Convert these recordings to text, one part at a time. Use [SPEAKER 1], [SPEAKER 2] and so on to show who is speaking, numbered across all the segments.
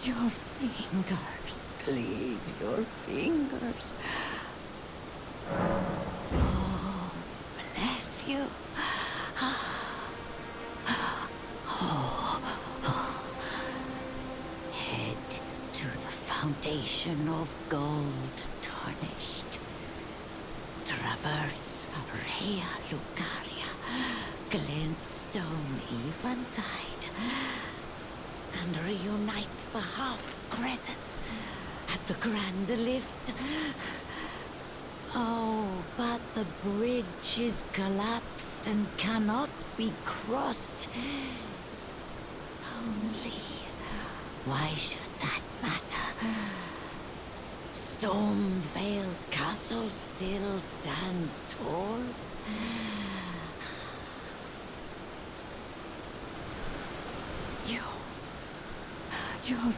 [SPEAKER 1] Your fingers, please, your fingers. Oh, bless you. Head to the foundation of gold tarnished. Traverse Rea Lucaria, glintstone eventide, and reunite the half-crescents at the grand lift. Oh, but the bridge is collapsed and cannot be crossed. Only, why should that matter? Stormvale Castle still stands tall. You're...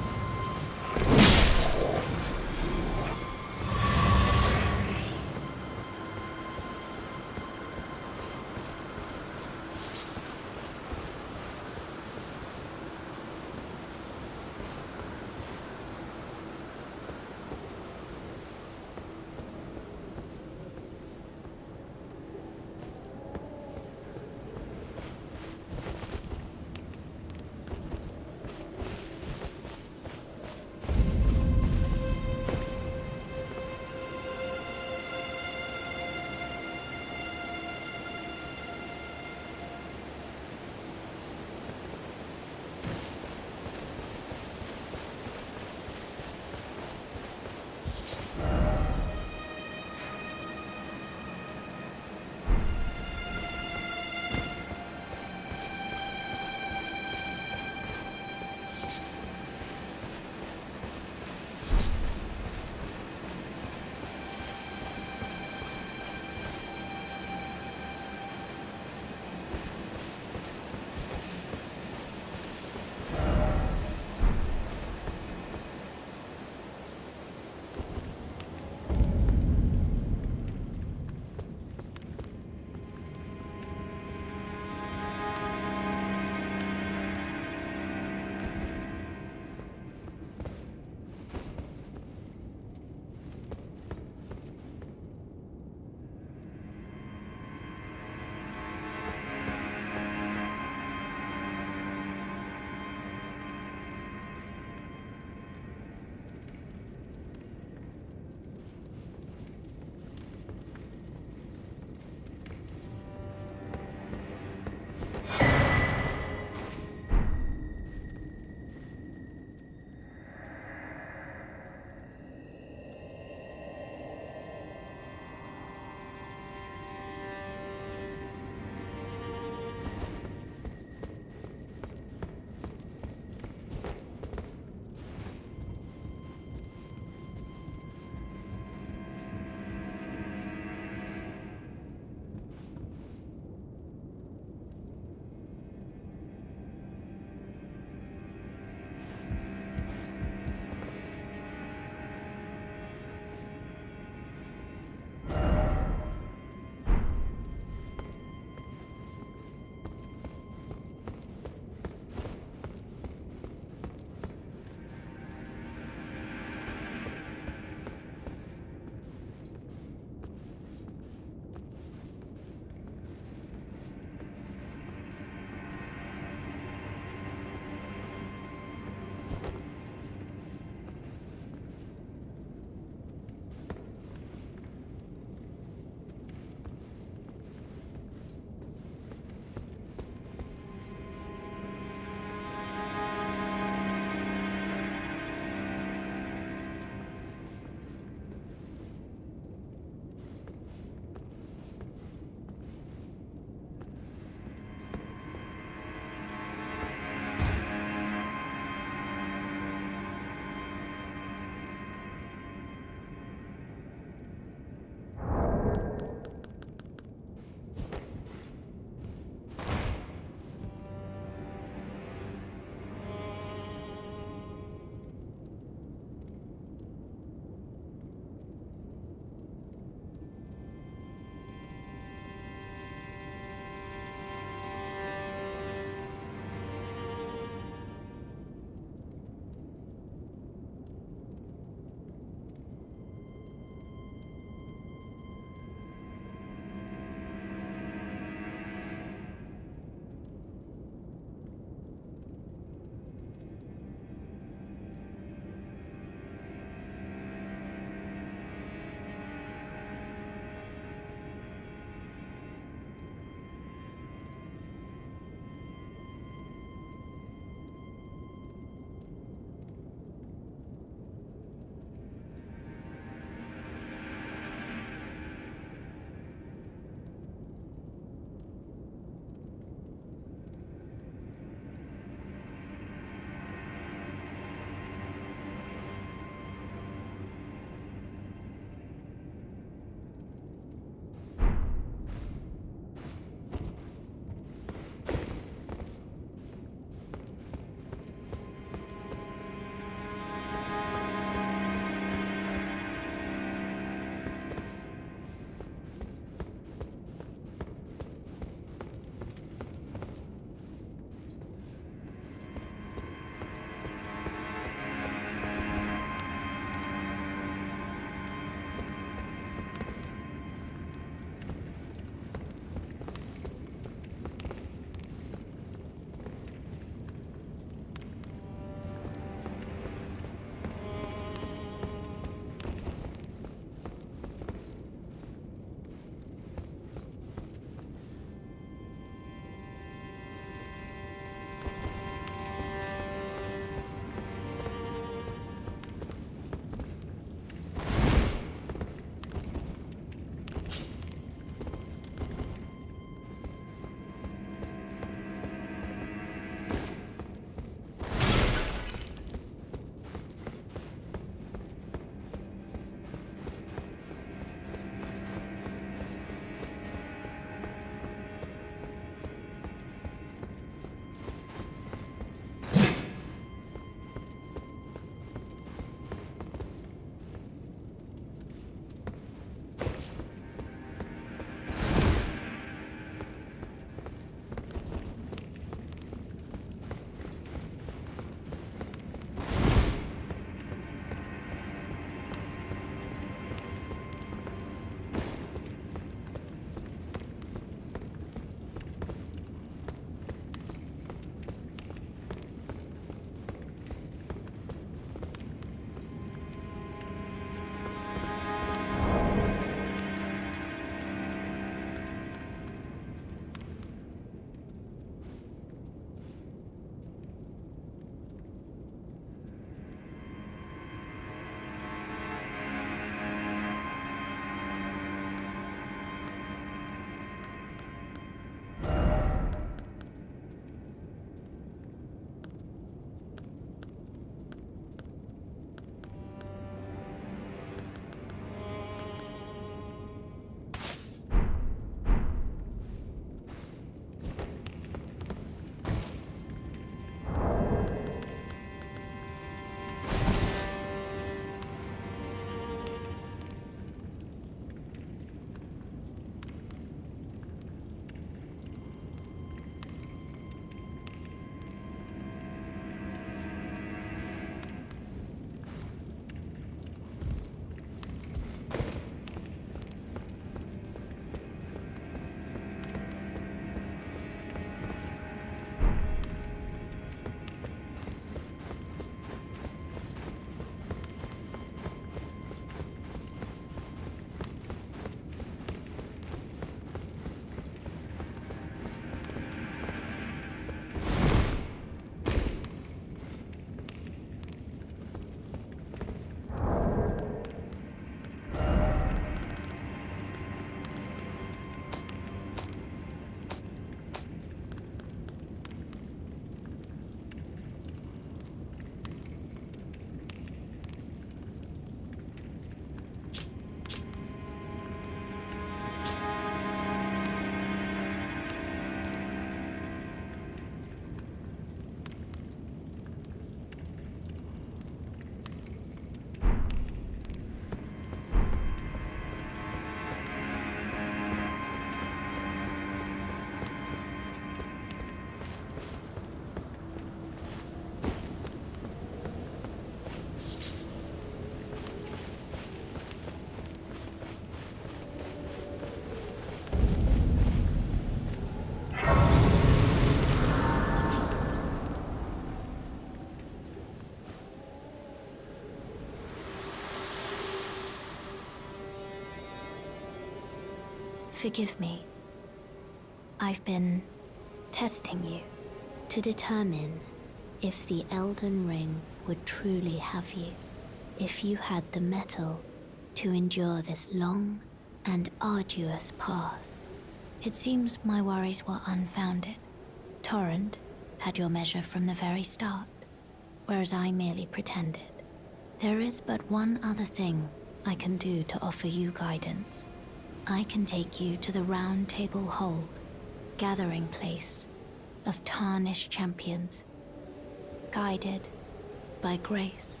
[SPEAKER 2] Forgive me. I've been testing you to determine if the Elden Ring would truly have you, if you had the mettle to endure this long and arduous path. It seems my worries were unfounded. Torrent had your measure from the very start, whereas I merely pretended. There is but one other thing I can do to offer you guidance. I can take you to the Round Table Hold, gathering place of tarnished champions, guided by grace.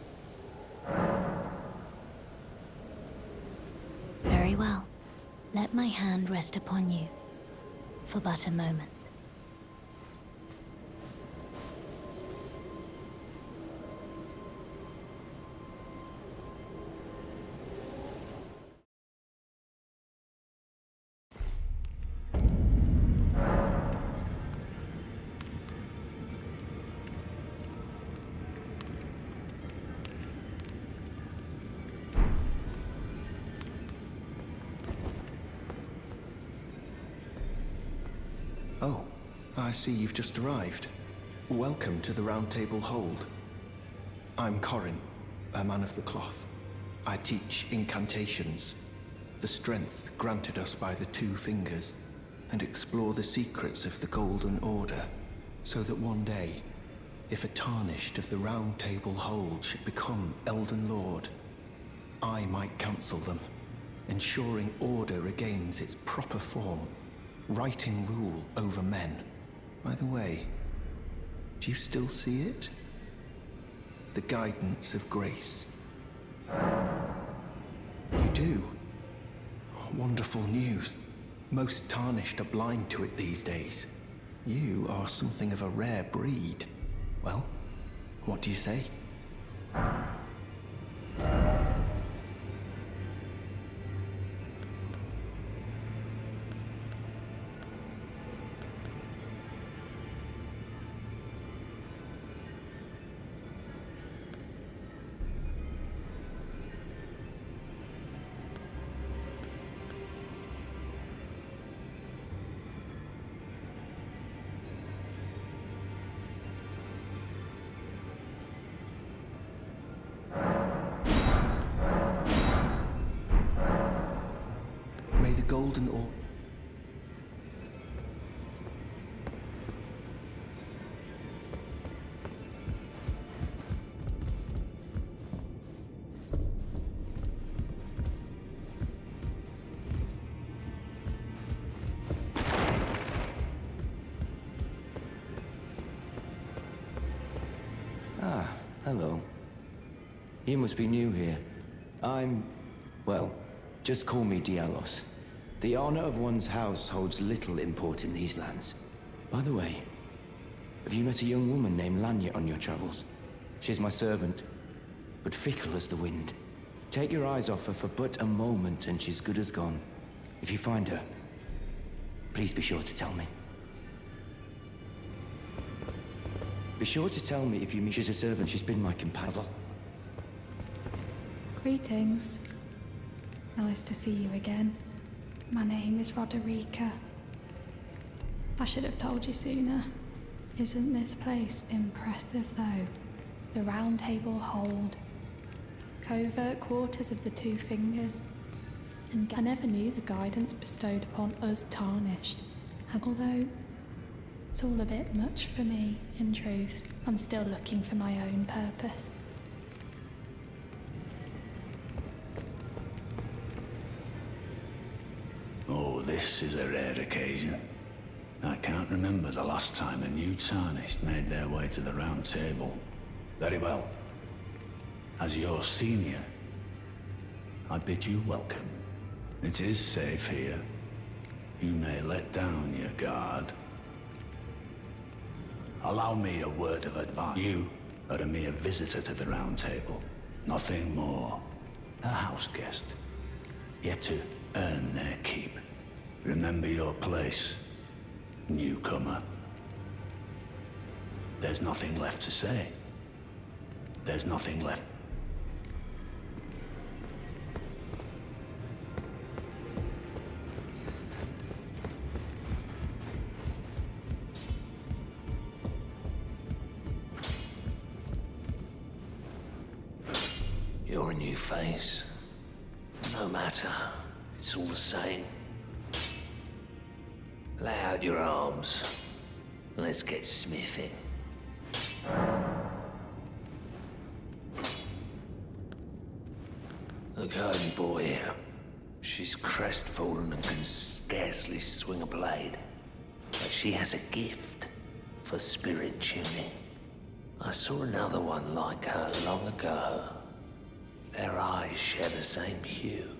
[SPEAKER 2] Very well. Let my hand rest upon you for but a moment.
[SPEAKER 3] Oh, I see you've just arrived. Welcome to the Round Table Hold. I'm Corin, a man of the cloth. I teach incantations, the strength granted us by the Two Fingers, and explore the secrets of the Golden Order, so that one day, if a tarnished of the Round Table Hold should become Elden Lord, I might counsel them, ensuring order regains its proper form, righting rule over men. By the way, do you still see it? The guidance of grace. You do? Wonderful news. Most tarnished are blind to it these days. You are something of a rare breed. Well, what do you say? May the Golden Order...
[SPEAKER 4] Ah, hello. You must be new here. Well, just call me Dialos. The honor of one's house holds little import in these lands. By the way, have you met a young woman named Lanya on your travels? She's my servant, but fickle as the wind. Take your eyes off her for but a moment and she's good as gone. If you find her, please be sure to tell me. Be sure to tell me if you meet. She's a servant, she's been my companion.
[SPEAKER 5] Greetings. Nice to see you again. My name is Roderica. I should have told you sooner. Isn't this place impressive though? The Round Table Hold. Covert quarters of the Two Fingers. And I never knew the guidance bestowed upon us tarnished. Although, it's all a bit much for me, in truth. I'm still looking for my own purpose.
[SPEAKER 6] Oh, this is a rare occasion. I can't remember the last time a new tarnished made their way to the Round Table. Very well. As your senior, I bid you welcome. It is safe here. You may let down your guard. Allow me a word of advice. You are a mere visitor to the Round Table. Nothing more. A house guest. Yet to earn their keep. Remember your place, newcomer. There's nothing left to say. There's nothing left.
[SPEAKER 7] You're a new face. No matter. It's all the same. Lay out your arms. Let's get smithing. The girly boy here. She's crestfallen and can scarcely swing a blade. But she has a gift for spirit tuning. I saw another one like her long ago. Their eyes share the same hue.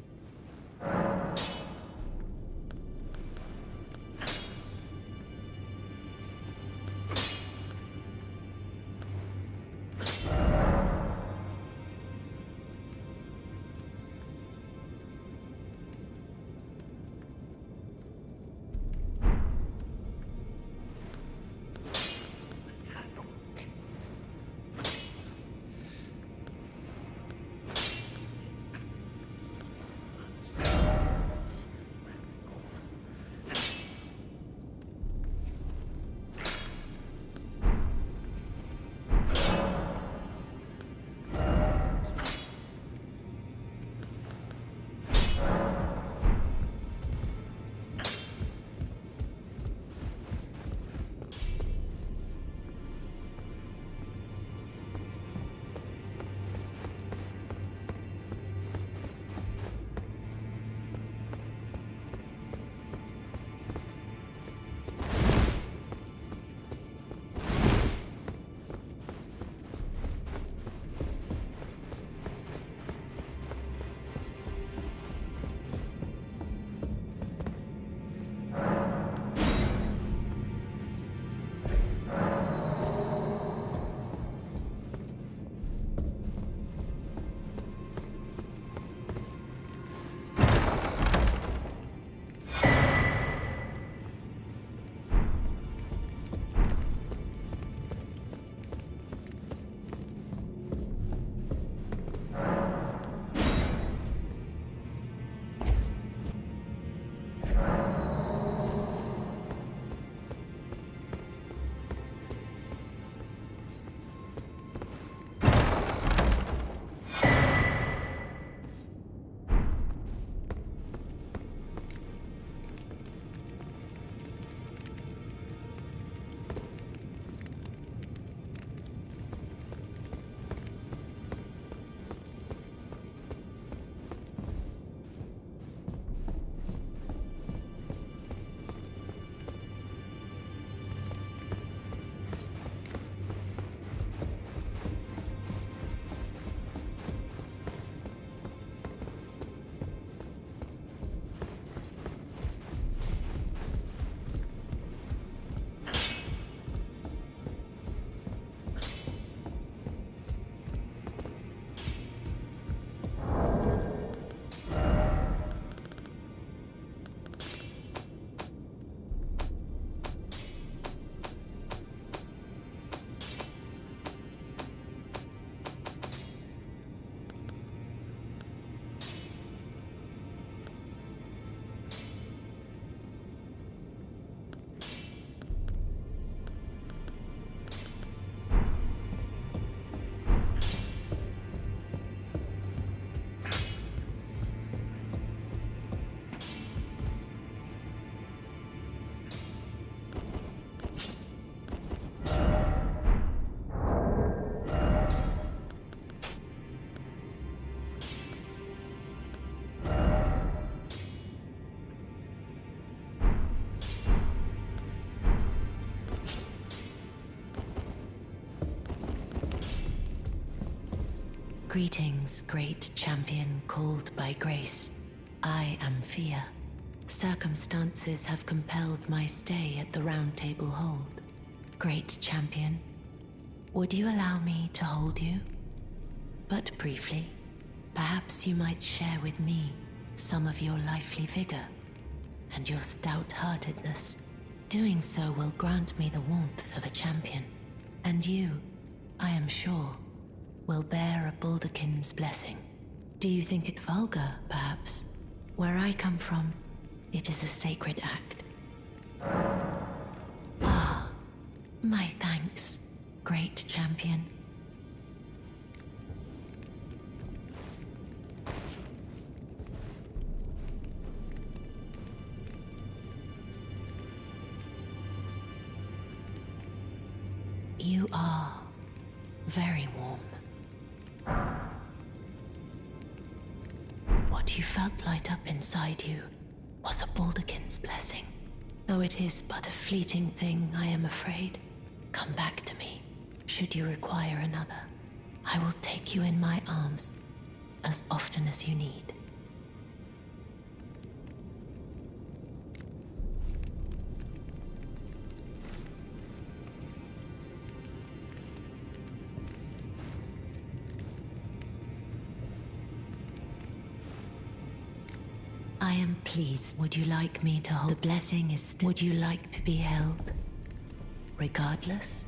[SPEAKER 1] Greetings, great champion called by grace. I am Fia. Circumstances have compelled my stay at the Round Table Hold. Great champion, would you allow me to hold you? But briefly, perhaps you might share with me some of your lively vigor and your stout-heartedness. Doing so will grant me the warmth of a champion, and you, I am sure, will bear a Baldakin's blessing. Do you think it vulgar, perhaps? Where I come from, it is a sacred act. Ah, my thanks, great champion. You are very warm. What you felt light up inside you was a Baldekin's blessing. Though it is but a fleeting thing, I am afraid. Come back to me, should you require another. I will take you in my arms as often as you need. I am pleased. Would you like me to hold? The blessing is still. Would you like to be held? Regardless?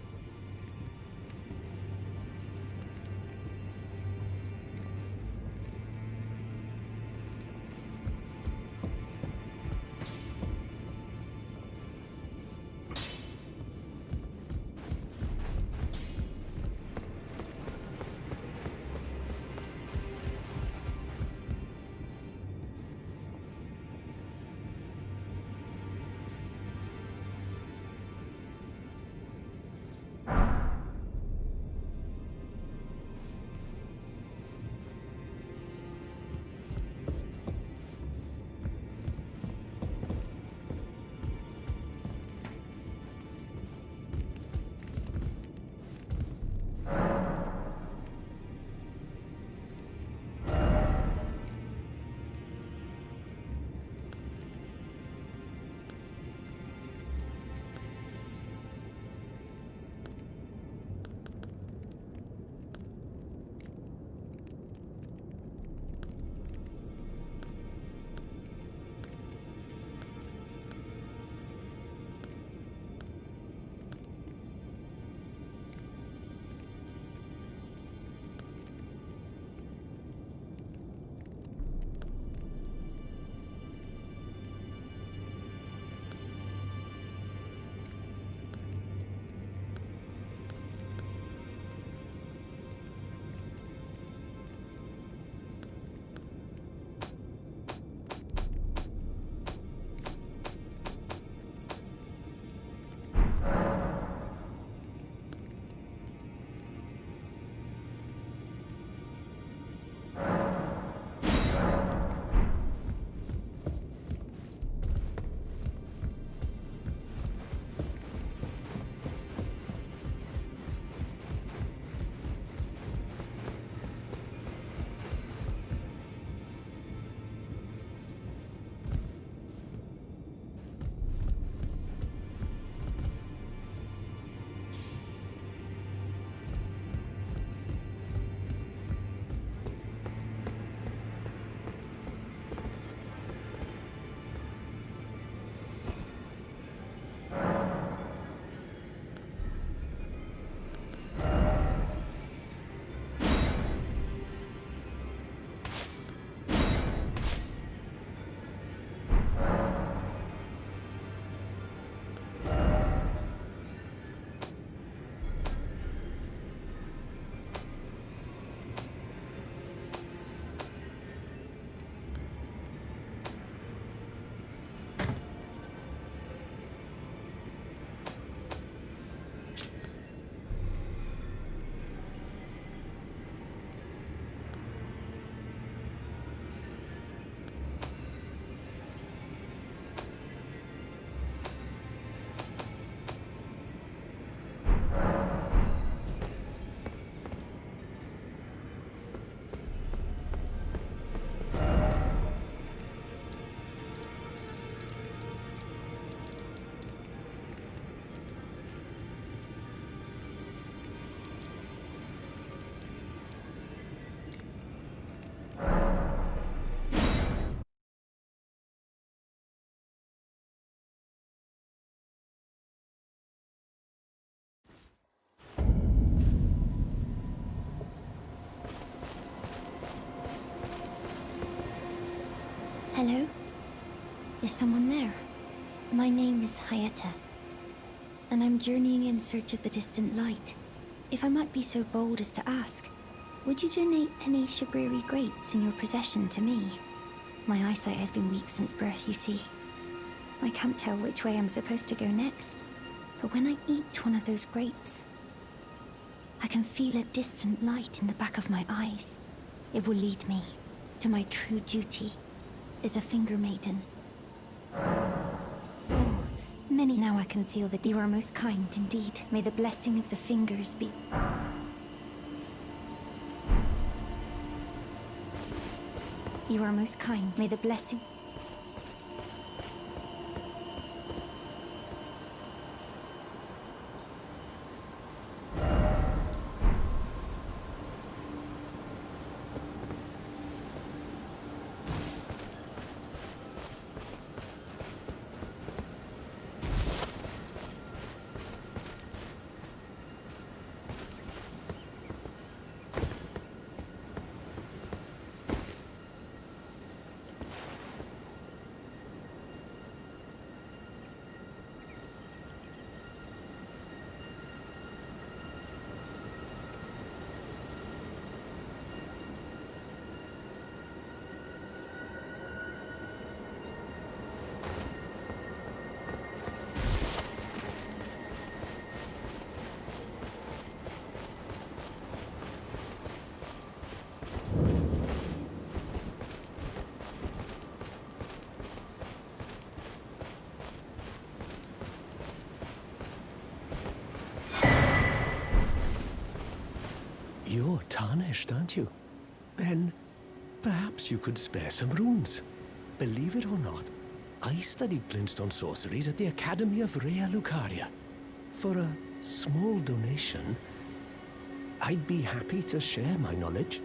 [SPEAKER 2] Hello? Is someone there? My name is Hayata, and I'm journeying in search of the distant light. If I might be so bold as to ask, would you donate any Shabriri grapes in your possession to me? My eyesight has been weak since birth, you see. I can't tell which way I'm supposed to go next, but when I eat one of those grapes, I can feel a distant light in the back of my eyes. It will lead me to my true duty as a finger maiden. Oh, many now I can feel that you are most kind indeed. May the blessing of the fingers be... You are most kind. May the blessing...
[SPEAKER 8] You're tarnished, aren't you? Then, perhaps you could spare some runes. Believe it or not, I studied glintstone sorceries at the Academy of Rea Lucaria. For a small donation, I'd be happy to share my knowledge.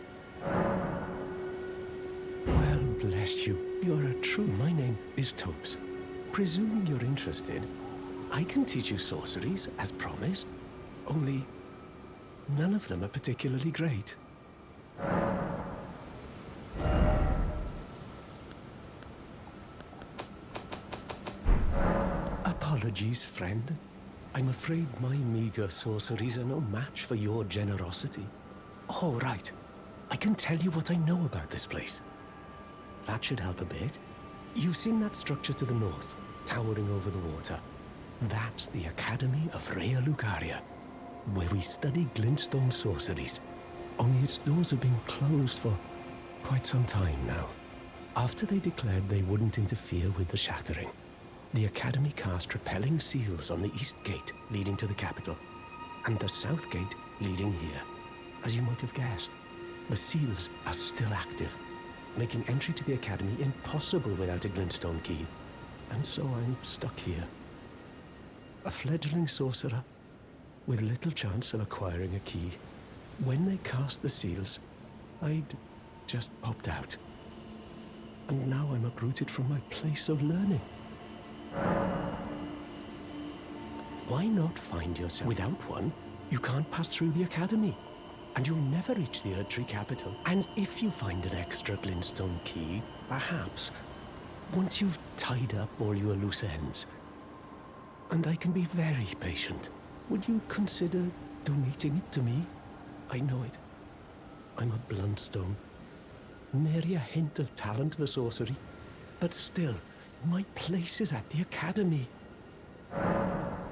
[SPEAKER 8] Well, bless you. You're a true... My name is Tobes. Presuming you're interested, I can teach you sorceries, as promised. Only... none of them are particularly great. Apologies, friend. I'm afraid my meager sorceries are no match for your generosity. Oh, right. I can tell you what I know about this place. That should help a bit. You've seen that structure to the north, towering over the water. That's the Academy of Rea Lucaria, where we study glintstone sorceries. Only its doors have been closed for quite some time now. After they declared they wouldn't interfere with the shattering, the Academy cast repelling seals on the east gate leading to the capital, and the south gate leading here. As you might have guessed, the seals are still active, making entry to the Academy impossible without a glintstone key. And so I'm stuck here. A fledgling sorcerer with little chance of acquiring a key. When they cast the seals, I'd just popped out. And now I'm uprooted from my place of learning. Why not find yourself without one? You can't pass through the Academy, and you'll never reach the Erdtree capital. And if you find an extra glintstone key, perhaps, once you've tied up all your loose ends, and I can be very patient, would you consider donating it to me? I know it. I'm a bluntstone. Nary a hint of talent for sorcery. But still, my place is at the Academy.